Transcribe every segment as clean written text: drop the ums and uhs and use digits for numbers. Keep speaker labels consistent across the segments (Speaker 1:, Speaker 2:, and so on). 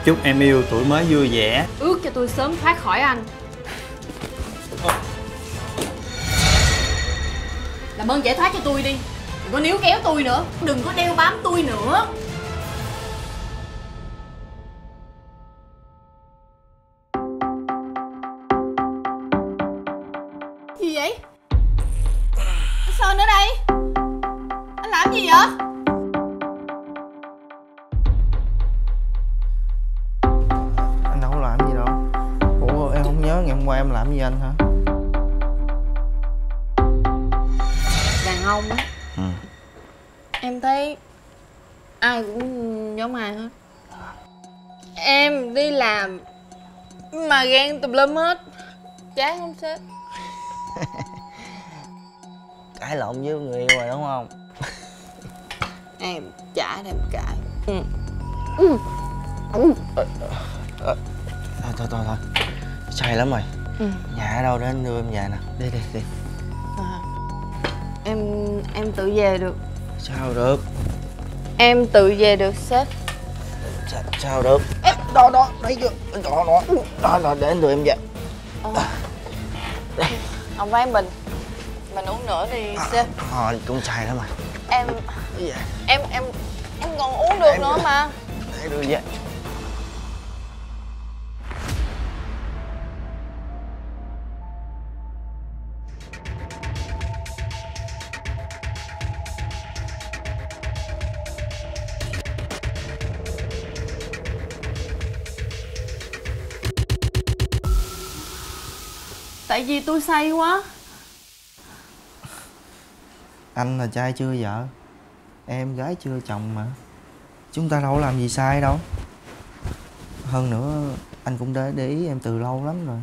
Speaker 1: Chúc em yêu tuổi mới vui vẻ.
Speaker 2: Ước cho tôi sớm thoát khỏi anh. Làm ơn giải thoát cho tôi đi. Đừng có níu kéo tôi nữa. Đừng có đeo bám tôi nữa. Gì vậy? Sao anh ở đây? Anh làm gì vậy?
Speaker 3: Anh đâu có làm gì đâu. Ủa em không nhớ ngày hôm qua em làm gì anh hả?
Speaker 2: Đàn ông á. Em thấy ai cũng giống ai hết. Em đi làm mà ghen tùm lum hết. Chán không sếp?
Speaker 3: Cãi lộn với người yêu rồi đúng không?
Speaker 2: Em chả thèm cãi.
Speaker 3: Thôi say lắm rồi. Nhà ở đâu để anh đưa em về nè. Đi.
Speaker 2: Em tự về được.
Speaker 3: Sao được?
Speaker 2: Em tự về được sếp.
Speaker 3: Sao được? Đó thấy chưa? Đó để anh đưa em về.
Speaker 2: Không phải mình uống nữa đi sếp.
Speaker 3: Thôi cũng say lắm rồi.
Speaker 2: Em còn uống được nữa mà.
Speaker 3: Để đưa về.
Speaker 2: Tại vì tôi say quá.
Speaker 3: Anh là trai chưa vợ, em gái chưa chồng mà. Chúng ta đâu có làm gì sai đâu. Hơn nữa anh cũng để ý em từ lâu lắm rồi.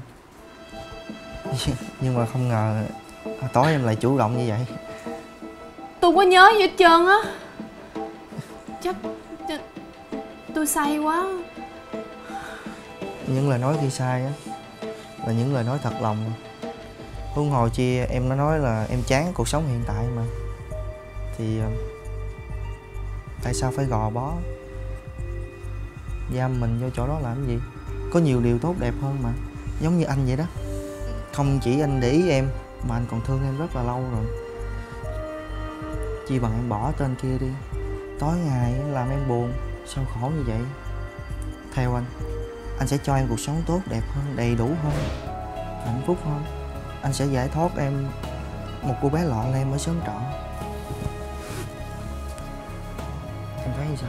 Speaker 3: Nhưng mà không ngờ tối em lại chủ động như vậy.
Speaker 2: Tôi có nhớ gì hết trơn á. Chắc tôi say quá.
Speaker 3: Những lời nói khi sai á là những lời nói thật lòng. Huống hồ chi em đã nói là em chán cuộc sống hiện tại mà. Thì tại sao phải gò bó giam mình vô chỗ đó làm gì? Có nhiều điều tốt đẹp hơn mà. Giống như anh vậy đó. Không chỉ anh để ý em mà anh còn thương em rất là lâu rồi. Chi bằng em bỏ tên kia đi. Tối ngày làm em buồn, sao khổ như vậy. Theo anh sẽ cho em cuộc sống tốt đẹp hơn, đầy đủ hơn, hạnh phúc hơn. Anh sẽ giải thoát em một cô bé loạn lem ở xóm trọ. Em thấy như sao?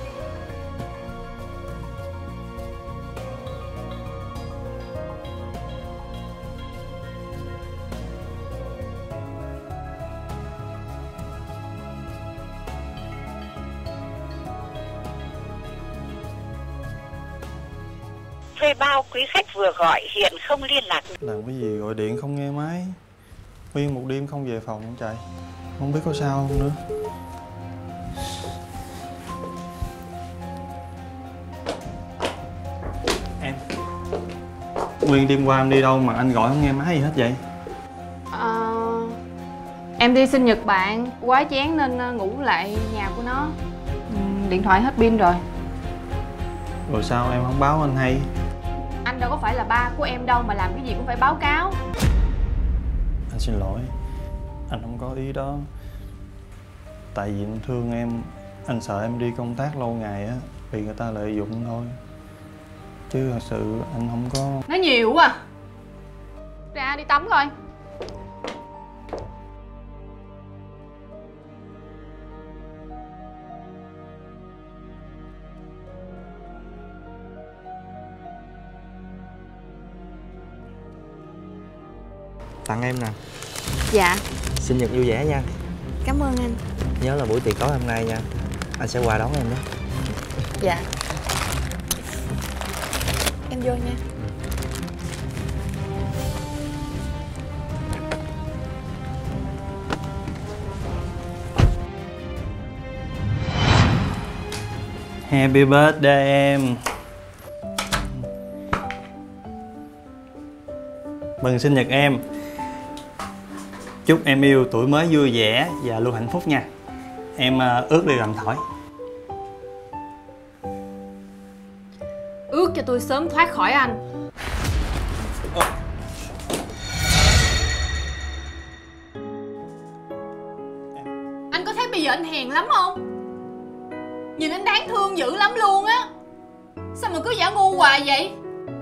Speaker 4: Thuê bao quý khách vừa gọi hiện không liên lạc.
Speaker 1: Làm cái gì gọi điện không nghe máy. Nguyên một đêm không về phòng trời. Không biết có sao không nữa. Em Nguyên đêm qua em đi đâu mà anh gọi không nghe máy gì hết vậy?
Speaker 2: Em đi sinh nhật bạn. Quá chán nên ngủ lại nhà của nó. Điện thoại hết pin rồi.
Speaker 1: Rồi sao em không báo anh hay?
Speaker 2: Anh đâu có phải là ba của em đâu mà làm cái gì cũng phải báo cáo.
Speaker 1: Anh xin lỗi. Anh không có ý đó. Tại vì anh thương em. Anh sợ em đi công tác lâu ngày á bị người ta lợi dụng thôi. Chứ thật sự anh không có.
Speaker 2: Nói nhiều quá. Ra đi tắm coi.
Speaker 3: Tặng em nè.
Speaker 2: Dạ.
Speaker 3: Sinh nhật vui vẻ nha.
Speaker 2: Cảm ơn anh.
Speaker 3: Nhớ là buổi tiệc tối hôm nay nha. Anh sẽ qua đón em đó.
Speaker 2: Dạ. Em vô nha.
Speaker 1: Happy birthday em. Mừng sinh nhật em. Chúc em yêu tuổi mới vui vẻ và luôn hạnh phúc nha. Em ước đi làm thỏi.
Speaker 2: ước cho tôi sớm thoát khỏi anh. Anh có thấy bây giờ anh hèn lắm không? Nhìn anh đáng thương dữ lắm luôn á. Sao mà cứ giả ngu hoài vậy?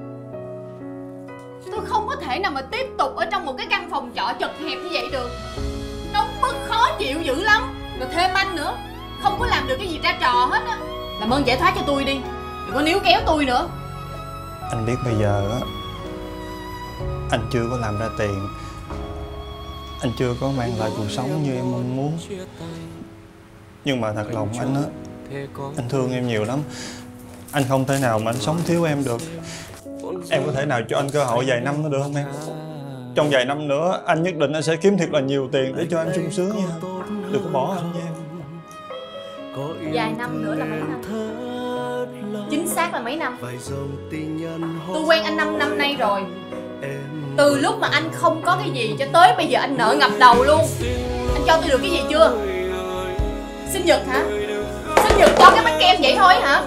Speaker 2: Tôi không có thể nào mà tiếp tục ở trong một cái căn phòng trọ chật hẹp như vậy được. Nóng bức khó chịu dữ lắm. Rồi thêm anh nữa, không có làm được cái gì ra trò hết á. Làm ơn giải thoát cho tôi đi, đừng có níu kéo tôi nữa.
Speaker 1: Anh biết bây giờ á, anh chưa có làm ra tiền, anh chưa có mang lại cuộc sống như em mong muốn. Nhưng mà thật lòng anh á, anh thương em nhiều lắm. Anh không thể nào mà anh sống thiếu em được. Em có thể nào cho anh cơ hội vài năm nữa được không em? Trong vài năm nữa anh nhất định anh sẽ kiếm thiệt là nhiều tiền để cho em sung sướng nha. Đừng có bỏ anh nha em.
Speaker 2: Vài năm nữa là mấy năm? Chính xác là mấy năm? Tôi quen anh 5 năm nay rồi. Từ lúc mà anh không có cái gì cho tới bây giờ anh nợ ngập đầu luôn. Anh cho tôi được cái gì chưa? Sinh nhật hả? Sinh nhật cho cái bánh kem vậy thôi hả?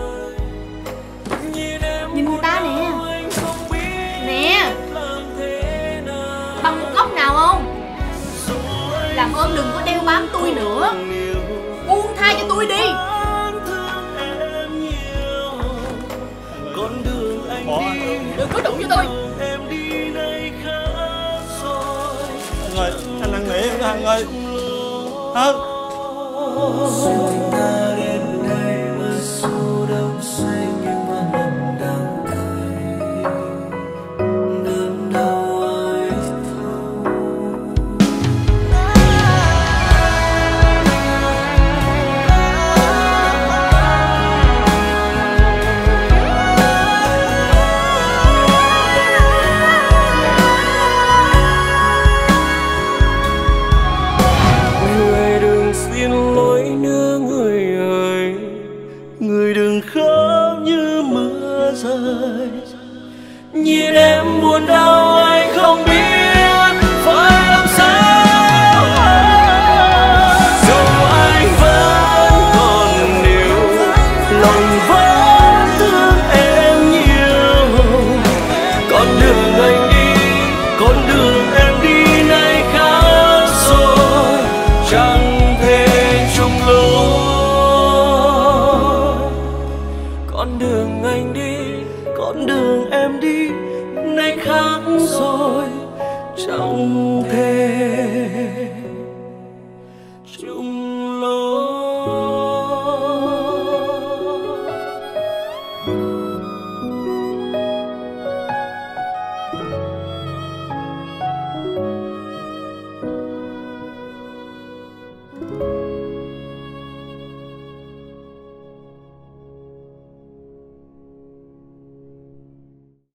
Speaker 2: Nhìn người ta nè. Nè, bằng một góc nào không? Làm ơn đừng có đeo bám tôi nữa. Buông tha cho tôi đi.
Speaker 1: Bỏ anh.
Speaker 2: Đừng có đụng cho tôi.
Speaker 1: Anh ơi, anh năn nỉ em đó anh ơi. Hả?
Speaker 5: Nhìn em buồn đau anh không biết phải làm sao. Dù anh vẫn còn yêu, lòng vẫn thương em nhiều. Con đường anh đi, con đường em đi nay khác rồi, chẳng thể chung lối. Con đường anh đi, con đường em đi nay khác rồi, chẳng thể chung lối.